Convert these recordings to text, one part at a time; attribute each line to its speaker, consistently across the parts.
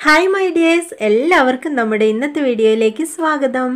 Speaker 1: Hi my dears, എല്ലാവർക്കും നമ്മുടെ ഇന്നത്തെ വീഡിയോയിലേക്ക് സ്വാഗതം.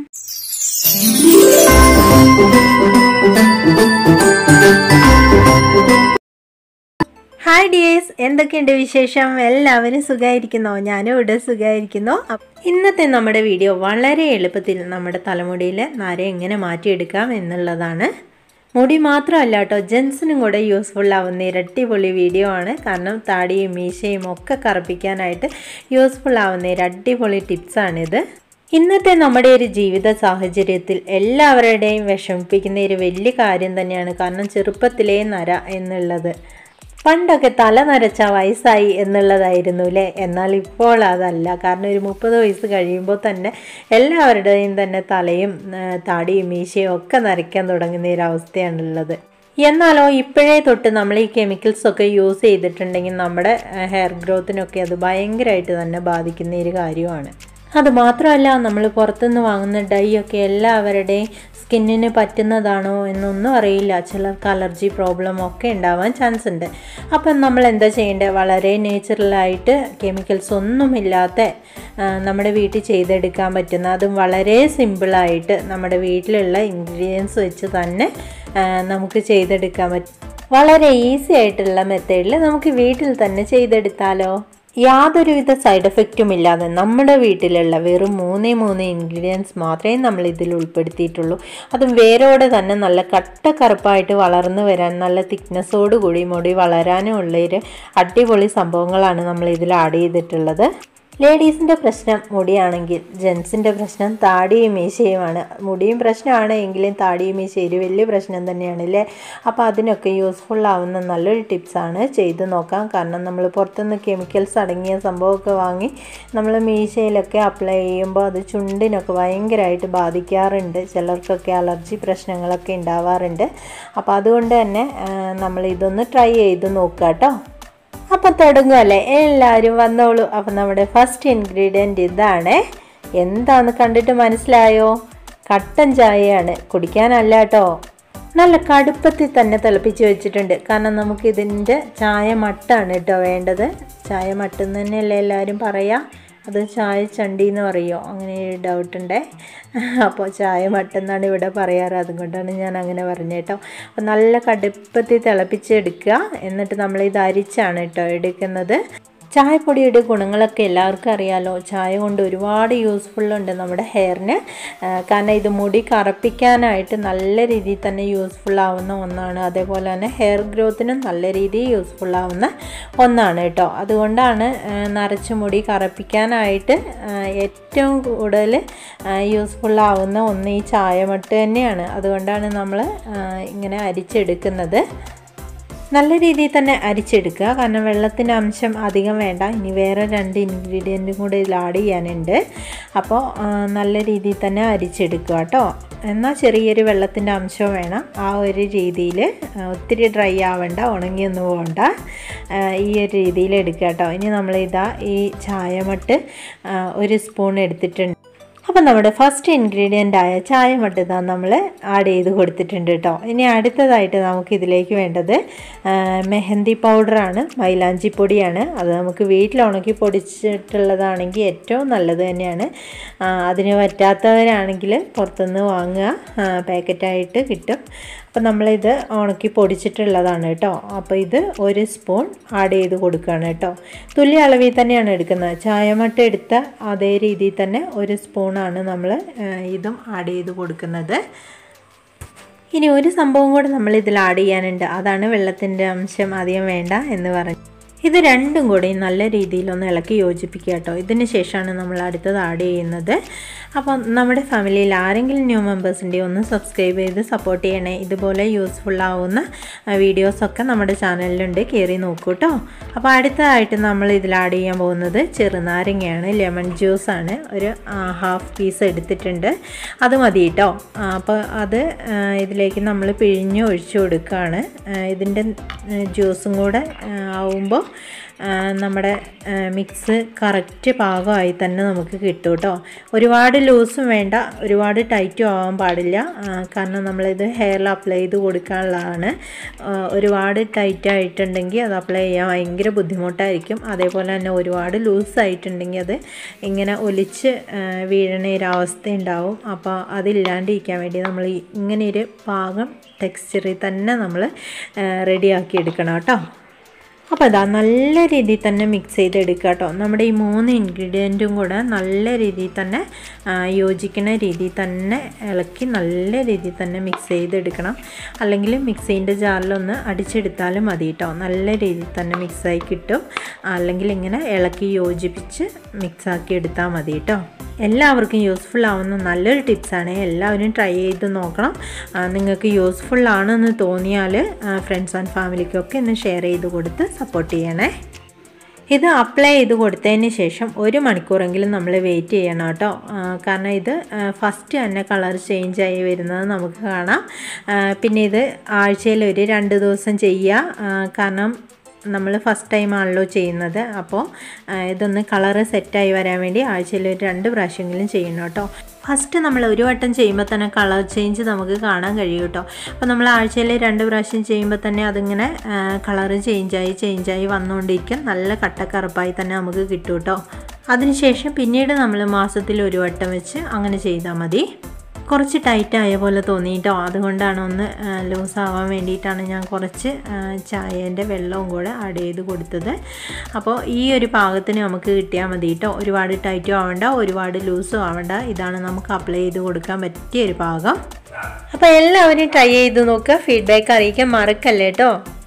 Speaker 1: ഹായ് ഡിയേഴ്സ്, എന്തൊക്കെയുണ്ട് വിശേഷം? എല്ലാവരും സുഖമായിരിക്കുന്നോ? ഞാനും ഇവിടെ സുഖമായിരിക്കുന്നു. ഇന്നത്തെ നമ്മുടെ വീഡിയോ വളരെ എളുപ്പത്തിൽ നമ്മുടെ തലമുടിയിലെ നര എങ്ങനെ മാറ്റിയെടുക്കാം എന്നുള്ളതാണ്. മുടി മാത്രമല്ല കേട്ടോ, ജെൻസിനും കൂടെ യൂസ്ഫുൾ ആവുന്ന അടിപൊളി വീഡിയോ ആണ്. കാരണം താടിയും മീശയും ഒക്കെ കറുപ്പിക്കാനായിട്ട് യൂസ്ഫുൾ ആവുന്ന അടിപൊളി ടിപ്സാണിത്. ഇന്നത്തെ നമ്മുടെ ഒരു ജീവിത സാഹചര്യത്തിൽ എല്ലാവരുടെയും വിഷമിപ്പിക്കുന്ന ഒരു വലിയ കാര്യം തന്നെയാണ്. കാരണം ചെറുപ്പത്തിലേ നര എന്നുള്ളത്. പണ്ടൊക്കെ തല നരച്ച വയസ്സായി എന്നുള്ളതായിരുന്നു അല്ലേ. എന്നാൽ ഇപ്പോൾ അതല്ല. കാരണം ഒരു 30 വയസ്സ് കഴിയുമ്പോൾ തന്നെ എല്ലാവരുടെയും തന്നെ തലയും താടിയും മീശയും ഒക്കെ നരയ്ക്കാൻ തുടങ്ങുന്ന ഒരവസ്ഥയാണുള്ളത്. എന്നാലോ ഇപ്പോഴേ തൊട്ട് നമ്മൾ ഈ കെമിക്കൽസൊക്കെ യൂസ് ചെയ്തിട്ടുണ്ടെങ്കിൽ നമ്മുടെ ഹെയർ ഗ്രോത്തിനൊക്കെ അത് ഭയങ്കരമായിട്ട് തന്നെ ബാധിക്കുന്ന ഒരു കാര്യമാണ്. അതുമാത്രമല്ല, നമ്മൾ പുറത്തുനിന്ന് വാങ്ങുന്ന ഡൈ ഒക്കെ എല്ലാവരുടെയും സ്കിന്നിന് പറ്റുന്നതാണോ എന്നൊന്നും അറിയില്ല. ചിലർക്ക് അലർജി പ്രോബ്ലം ഒക്കെ ഉണ്ടാവാൻ ചാൻസ് ഉണ്ട്. അപ്പം നമ്മൾ എന്താ ചെയ്യേണ്ടത്? വളരെ നേച്ചുറലായിട്ട് കെമിക്കൽസ് ഒന്നുമില്ലാത്ത നമ്മുടെ വീട്ടിൽ ചെയ്തെടുക്കാൻ പറ്റുന്ന, അതും വളരെ സിമ്പിളായിട്ട് നമ്മുടെ വീട്ടിലുള്ള ഇൻഗ്രീഡിയൻസ് വെച്ച് തന്നെ നമുക്ക് ചെയ്തെടുക്കാൻ പറ്റും. വളരെ ഈസി ആയിട്ടുള്ള മെത്തേഡിൽ നമുക്ക് വീട്ടിൽ തന്നെ ചെയ്തെടുത്താലോ? യാതൊരുവിധ സൈഡ് എഫക്റ്റും ഇല്ലാതെ നമ്മുടെ വീട്ടിലുള്ള വെറും 3 ഇൻഗ്രീഡിയൻസ് മാത്രമേ നമ്മൾ ഇതിൽ ഉൾപ്പെടുത്തിയിട്ടുള്ളൂ. അതും വേരോടെ തന്നെ നല്ല കട്ട കറുപ്പായിട്ട് വളർന്നു വരാൻ, നല്ല തിക്നെസ്സോടുകൂടി മുടി വളരാനും ഉള്ളൊരു അടിപൊളി സംഭവങ്ങളാണ് നമ്മൾ ഇതിൽ ആഡ് ചെയ്തിട്ടുള്ളത്. ലേഡീസിൻ്റെ പ്രശ്നം മുടിയാണെങ്കിൽ ജെൻസിൻ്റെ പ്രശ്നം താടിയും മീശയുമാണ്. മുടിയും പ്രശ്നമാണ് എങ്കിലും താടിയും മീശയും ഒരു വലിയ പ്രശ്നം തന്നെയാണ് അല്ലേ. അപ്പോൾ അതിനൊക്കെ യൂസ്ഫുൾ ആവുന്ന നല്ലൊരു ടിപ്സാണ്. ചെയ്ത് നോക്കാം. കാരണം നമ്മൾ പുറത്തുനിന്ന് കെമിക്കൽസ് അടങ്ങിയ സംഭവമൊക്കെ വാങ്ങി നമ്മൾ മീശയിലൊക്കെ അപ്ലൈ ചെയ്യുമ്പോൾ അത് ചുണ്ടിനൊക്കെ ഭയങ്കരമായിട്ട് ബാധിക്കാറുണ്ട്. ചിലർക്കൊക്കെ അലർജി പ്രശ്നങ്ങളൊക്കെ ഉണ്ടാവാറുണ്ട്. അപ്പോൾ അതുകൊണ്ട് തന്നെ നമ്മൾ ഇതൊന്ന് ട്രൈ ചെയ്ത് നോക്കുക കേട്ടോ. അപ്പം തുടങ്ങുമല്ലേ? എല്ലാവരും വന്നോളൂ. അപ്പം നമ്മുടെ ഫസ്റ്റ് ഇൻഗ്രീഡിയൻറ്റ് ഇതാണ്. എന്താണെന്ന് കണ്ടിട്ട് മനസ്സിലായോ? കട്ടൻ ചായയാണ്. കുടിക്കാനല്ല കേട്ടോ, നല്ല കടുപ്പത്തിൽ തന്നെ തിളപ്പിച്ച് വെച്ചിട്ടുണ്ട്. കാരണം നമുക്ക് ഇതിൻ്റെ ചായ മട്ടാണ് കേട്ടോ വേണ്ടത്. ചായ മട്ടെന്ന് തന്നെയല്ലേ എല്ലാവരും പറയാം. അത് ചായ ചണ്ടി എന്ന് പറയുമോ? അങ്ങനെ ഒരു ഡൗട്ടുണ്ടേ. അപ്പോൾ ചായ മട്ടെന്നാണ് ഇവിടെ പറയാറ്. അതുകൊണ്ടാണ് ഞാൻ അങ്ങനെ പറഞ്ഞത് കേട്ടോ. അപ്പോൾ നല്ല കടുപ്പത്തിൽ തിളപ്പിച്ചെടുക്കുക. എന്നിട്ട് നമ്മളിത് അരിച്ചാണ് കേട്ടോ എടുക്കുന്നത്. ചായപ്പൊടിയുടെ ഗുണങ്ങളൊക്കെ എല്ലാവർക്കും അറിയാമല്ലോ. ചായ കൊണ്ട് ഒരുപാട് യൂസ്ഫുള്ളുണ്ട് നമ്മുടെ ഹെയറിന്. കാരണം ഇത് മുടി കറുപ്പിക്കാനായിട്ട് നല്ല രീതിയിൽ തന്നെ യൂസ്ഫുൾ ആവുന്ന ഒന്നാണ്. അതേപോലെ തന്നെ ഹെയർ ഗ്രോത്തിനും നല്ല രീതിയിൽ യൂസ്ഫുൾ ആവുന്ന ഒന്നാണ് കേട്ടോ. അതുകൊണ്ടാണ് നരച്ച മുടി കറുപ്പിക്കാനായിട്ട് ഏറ്റവും കൂടുതൽ യൂസ്ഫുൾ ആവുന്ന ഒന്ന് ഈ ചായമട്ട് തന്നെയാണ്. അതുകൊണ്ടാണ് നമ്മൾ ഇങ്ങനെ അരിച്ചെടുക്കുന്നത്. നല്ല രീതിയിൽ തന്നെ അരിച്ചെടുക്കുക. കാരണം വെള്ളത്തിൻ്റെ അംശം അധികം വേണ്ട. ഇനി വേറെ 2 ഇൻഗ്രീഡിയൻറ്റും കൂടെ ഇതിൽ ആഡ് ചെയ്യാനുണ്ട്. അപ്പോൾ നല്ല രീതിയിൽ തന്നെ അരിച്ചെടുക്കുക കേട്ടോ. എന്നാൽ ചെറിയൊരു വെള്ളത്തിൻ്റെ അംശം വേണം. ആ ഒരു രീതിയിൽ, ഒത്തിരി ഡ്രൈ ആവണ്ട, ഉണങ്ങിയൊന്നും പോകണ്ട, ഈ ഒരു രീതിയിൽ എടുക്കുക കേട്ടോ. ഇനി നമ്മളിതാ ഈ ചായമട്ട് 1 സ്പൂൺ എടുത്തിട്ടുണ്ട്. അപ്പം നമ്മുടെ ഫസ്റ്റ് ഇൻഗ്രീഡിയൻ്റ് ആയ ചായമട്ട് ഇതാ നമ്മൾ ആഡ് ചെയ്ത് കൊടുത്തിട്ടുണ്ട് കേട്ടോ. ഇനി അടുത്തതായിട്ട് നമുക്കിതിലേക്ക് വേണ്ടത് മെഹന്തി പൗഡറാണ്, മൈലാഞ്ചിപ്പൊടിയാണ്. അത് നമുക്ക് വീട്ടിൽ ഉണക്കി പൊടിച്ചിട്ടുള്ളതാണെങ്കിൽ ഏറ്റവും നല്ലത് തന്നെയാണ്. അതിന് പറ്റാത്തവരാണെങ്കിൽ പുറത്തുനിന്ന് വാങ്ങുക, പാക്കറ്റായിട്ട് കിട്ടും. അപ്പം നമ്മളിത് ഉണക്കി പൊടിച്ചിട്ടുള്ളതാണ് കേട്ടോ. അപ്പോൾ ഇത് 1 സ്പൂൺ ആഡ് ചെയ്ത് കൊടുക്കുകയാണ് കേട്ടോ. തുല്യ അളവിൽ തന്നെയാണ് എടുക്കുന്നത്. ചായമട്ട് എടുത്ത അതേ രീതിയിൽ തന്നെ 1 സ്പൂണാണ് നമ്മൾ ഇതും ആഡ് ചെയ്ത് കൊടുക്കുന്നത്. ഇനി ഒരു സംഭവം കൂടെ നമ്മൾ ഇതിൽ ആഡ് ചെയ്യാനുണ്ട്. അതാണ് വെള്ളത്തിൻ്റെ അംശം അധികം വേണ്ട എന്ന് പറഞ്ഞു. ഇത് രണ്ടും കൂടി നല്ല രീതിയിലൊന്ന് ഇളക്കി യോജിപ്പിക്കുക കേട്ടോ. ഇതിന് ശേഷമാണ് നമ്മൾ അടുത്തത് ആഡ് ചെയ്യുന്നത്. അപ്പം നമ്മുടെ ഫാമിലിയിൽ ആരെങ്കിലും ന്യൂ മെമ്പേഴ്സിൻ്റെ ഒന്ന് സബ്സ്ക്രൈബ് ചെയ്ത് സപ്പോർട്ട് ചെയ്യണേ. ഇതുപോലെ യൂസ്ഫുൾ ആവുന്ന വീഡിയോസൊക്കെ നമ്മുടെ ചാനലിലുണ്ട്, കയറി നോക്കൂ കേട്ടോ. അപ്പോൾ അടുത്തതായിട്ട് നമ്മൾ ഇതിൽ ആഡ് ചെയ്യാൻ പോകുന്നത് ചെറുനാരങ്ങയാണ്, ലെമൺ ജ്യൂസാണ്. ഒരു 1/2 പീസ് എടുത്തിട്ടുണ്ട്. അത് മതി കേട്ടോ. അപ്പോൾ അത് ഇതിലേക്ക് നമ്മൾ പിഴിഞ്ഞ് ഒഴിച്ചു കൊടുക്കുകയാണ്. ഇതിൻ്റെ ജ്യൂസും കൂടെ ആവുമ്പോൾ നമ്മുടെ മിക്സ് കറക്റ്റ് പാകമായി തന്നെ നമുക്ക് കിട്ടും കേട്ടോ. ഒരുപാട് ലൂസും വേണ്ട, ഒരുപാട് ടൈറ്റും ആവാൻ പാടില്ല. കാരണം നമ്മളിത് ഹെയറിൽ അപ്ലൈ ചെയ്ത് കൊടുക്കാനുള്ളതാണ്. ഒരുപാട് ടൈറ്റായിട്ടുണ്ടെങ്കിൽ അത് അപ്ലൈ ചെയ്യാൻ ഭയങ്കര ബുദ്ധിമുട്ടായിരിക്കും. അതേപോലെ തന്നെ ഒരുപാട് ലൂസായിട്ടുണ്ടെങ്കിൽ അത് ഇങ്ങനെ ഒലിച്ച് വീഴണ ഒരവസ്ഥ ഉണ്ടാവും. അപ്പോൾ അതില്ലാണ്ടിരിക്കാൻ വേണ്ടി നമ്മൾ ഇങ്ങനെയൊരു പാകം ടെക്സ്ചറിൽ തന്നെ നമ്മൾ റെഡിയാക്കി എടുക്കണം കേട്ടോ. അപ്പോൾ അതാ നല്ല രീതിയിൽ തന്നെ മിക്സ് ചെയ്തെടുക്കുക കേട്ടോ. നമ്മുടെ ഈ 3 ഇൻഗ്രീഡിയൻറ്റും കൂടെ നല്ല രീതിയിൽ തന്നെ യോജിക്കുന്ന രീതിയിൽ തന്നെ ഇളക്കി നല്ല രീതിയിൽ തന്നെ മിക്സ് ചെയ്തെടുക്കണം. അല്ലെങ്കിൽ മിക്സിൻ്റെ ജാറിലൊന്ന് അടിച്ചെടുത്താലും മതി കേട്ടോ. നല്ല രീതിയിൽ തന്നെ മിക്സായി കിട്ടും. അല്ലെങ്കിൽ ഇങ്ങനെ ഇളക്കി യോജിപ്പിച്ച് മിക്സാക്കി എടുത്താൽ മതി കേട്ടോ. എല്ലാവർക്കും യൂസ്ഫുൾ ആവുന്ന നല്ലൊരു ടിപ്സാണ്. എല്ലാവരും ട്രൈ ചെയ്ത് നോക്കണം. നിങ്ങൾക്ക് യൂസ്ഫുൾ ആണെന്ന് തോന്നിയാൽ ഫ്രണ്ട്സ് ആൻഡ് ഫാമിലിക്കൊക്കെ ഒന്ന് ഷെയർ ചെയ്ത് കൊടുത്ത് സപ്പോർട്ട് ചെയ്യണേ. ഇത് അപ്ലൈ ചെയ്ത് കൊടുത്തതിന് ശേഷം 1 മണിക്കൂറെങ്കിലും നമ്മൾ വെയിറ്റ് ചെയ്യണം കേട്ടോ. കാരണം ഇത് ഫസ്റ്റ് തന്നെ കളർ ചേഞ്ച് ആയി വരുന്നത് നമുക്ക് കാണാം. പിന്നെ ഇത് ആഴ്ചയിൽ ഒരു 2 ദിവസം ചെയ്യുക. കാരണം നമ്മൾ ഫസ്റ്റ് ടൈം ആണല്ലോ ചെയ്യുന്നത്. അപ്പോൾ ഇതൊന്ന് കളറ് സെറ്റായി വരാൻ വേണ്ടി ആഴ്ചയിൽ ഒരു 2 പ്രാവശ്യമെങ്കിലും ചെയ്യണം കേട്ടോ. ഫസ്റ്റ് നമ്മൾ ഒരു വട്ടം ചെയ്യുമ്പോൾ തന്നെ കളർ ചേഞ്ച് നമുക്ക് കാണാൻ കഴിയും കേട്ടോ. അപ്പോൾ നമ്മൾ ആഴ്ചയിൽ 2 പ്രാവശ്യം ചെയ്യുമ്പോൾ തന്നെ അതിങ്ങനെ കളറ് ചേഞ്ചായി വന്നുകൊണ്ടിരിക്കും. നല്ല കട്ടക്കറുപ്പായി തന്നെ നമുക്ക് കിട്ടും കേട്ടോ. അതിനുശേഷം പിന്നീട് നമ്മൾ മാസത്തിൽ 1 വട്ടം വെച്ച് അങ്ങനെ ചെയ്താൽ മതി. കുറച്ച് ടൈറ്റായ പോലെ തോന്നി കേട്ടോ. അതുകൊണ്ടാണ് ഒന്ന് ലൂസാവാൻ വേണ്ടിയിട്ടാണ് ഞാൻ കുറച്ച് ചായേൻ്റെ വെള്ളവും കൂടെ ആഡ് ചെയ്ത് കൊടുത്തത്. അപ്പോൾ ഈ ഒരു പാകത്തിന് നമുക്ക് കിട്ടിയാൽ മതി കേട്ടോ. ഒരുപാട് ടൈറ്റും ആവണ്ട, ഒരുപാട് ലൂസും ആവണ്ട. ഇതാണ് നമുക്ക് അപ്ലൈ ചെയ്ത് കൊടുക്കാൻ പറ്റിയ ഒരു പാകം. അപ്പോൾ എല്ലാവരും ട്രൈ ചെയ്ത് നോക്കുക. ഫീഡ്ബാക്ക് അറിയിക്കാൻ മറക്കല്ലേ കേട്ടോ.